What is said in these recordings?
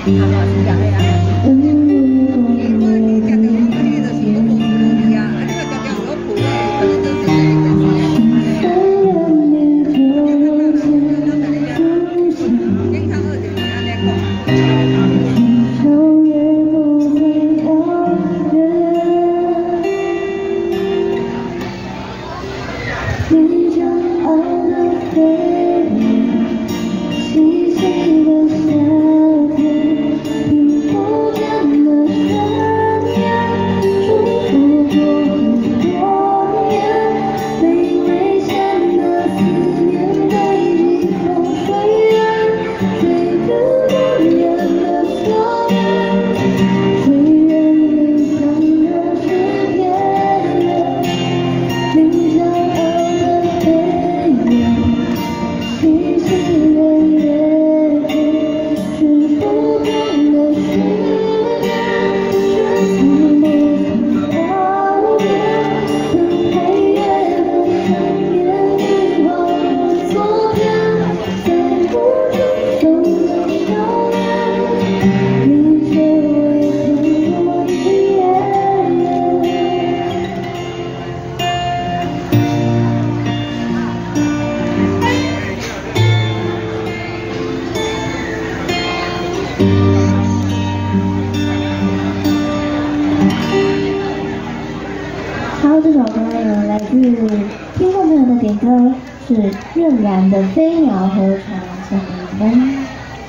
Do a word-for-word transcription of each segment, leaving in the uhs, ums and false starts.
听众朋友的点歌是任然的《飞鸟和蝉》，送给你们。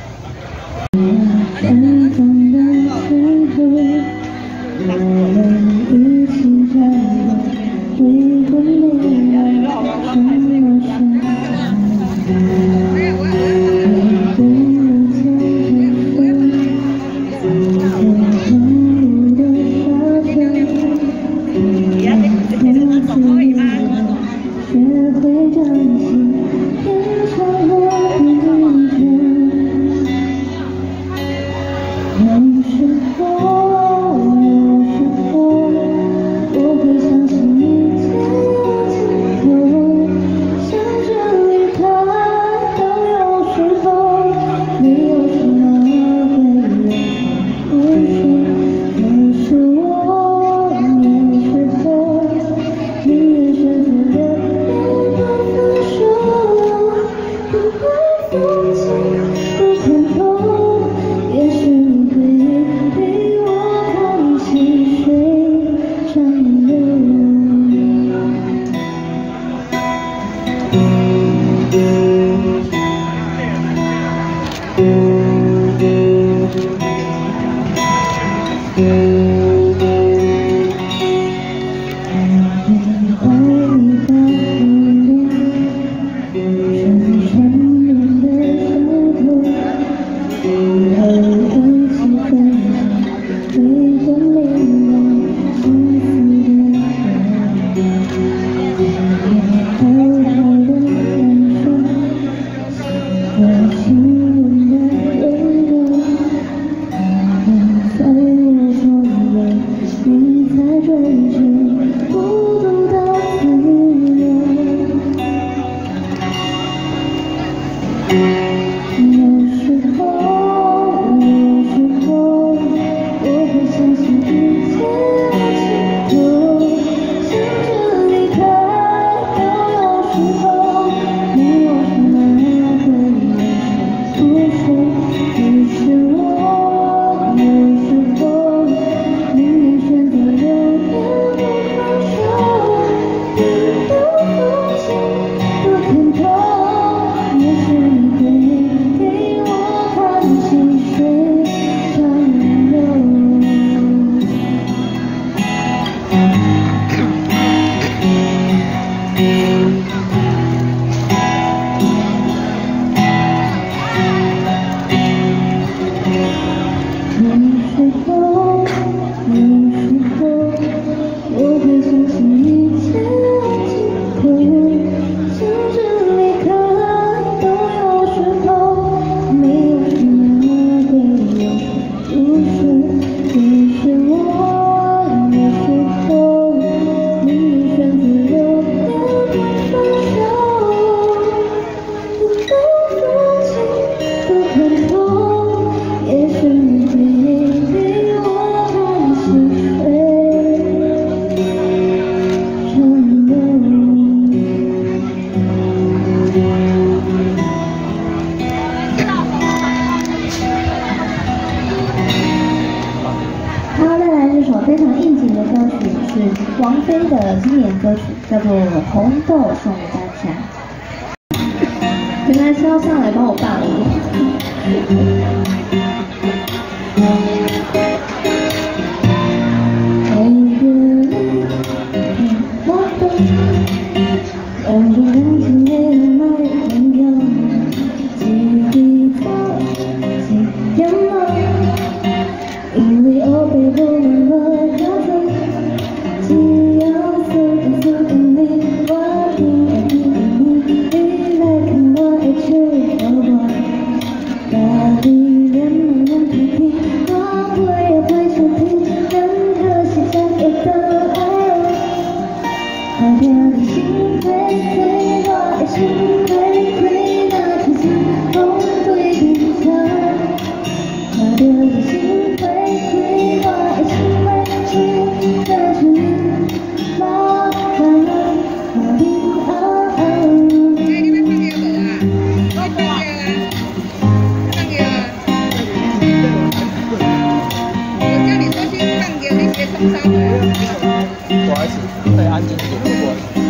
寒风的时候，我们一起站在微风里，什么声音？每个人牵着风，走在黄土的沙丘。 学会珍惜天上的云卷，有时候，有时候，我会相信一切有尽头，想着离开都有时候，没有什么会有不说，有时我，有时候，宁愿选择留。 风景不看透，也许你会陪我看细水长流。也许。 是王菲的经典歌曲，叫做《红豆》，送给大家。原来是要上来帮我伴舞。 不好意思，可以安静一点，不好意思。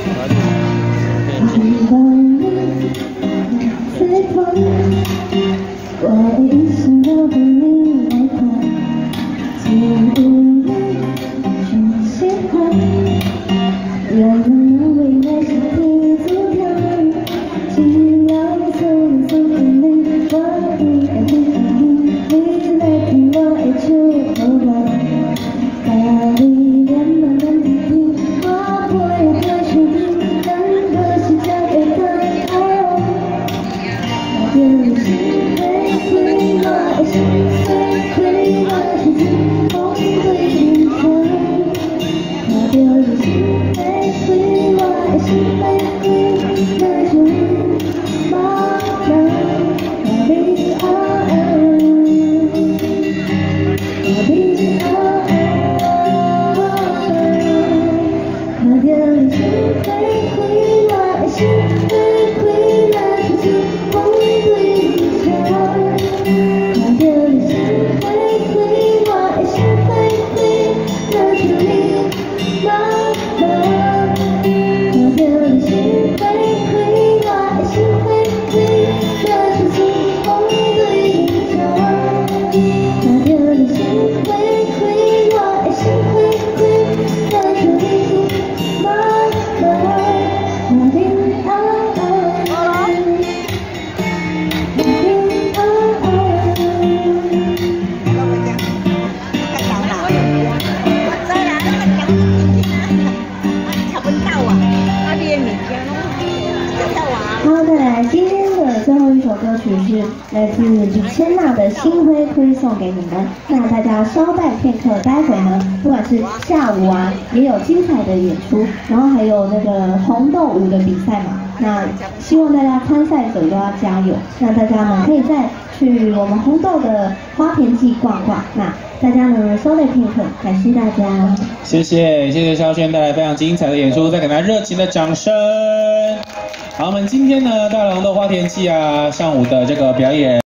好，再来今天的最后一首歌曲是来自李千娜的《心灰灰》，送给你们。那大家稍待片刻，待会呢，不管是下午啊，也有精彩的演出，然后还有那个红豆舞的比赛嘛。那希望大家参赛者都要加油。那大家呢，可以再去我们红豆的花田季逛逛。那大家呢，稍待片刻，感谢大家。 谢谢，谢谢肖轩带来非常精彩的演出，再给他热情的掌声。好，我们今天呢，大龙的花田季啊，上午的这个表演。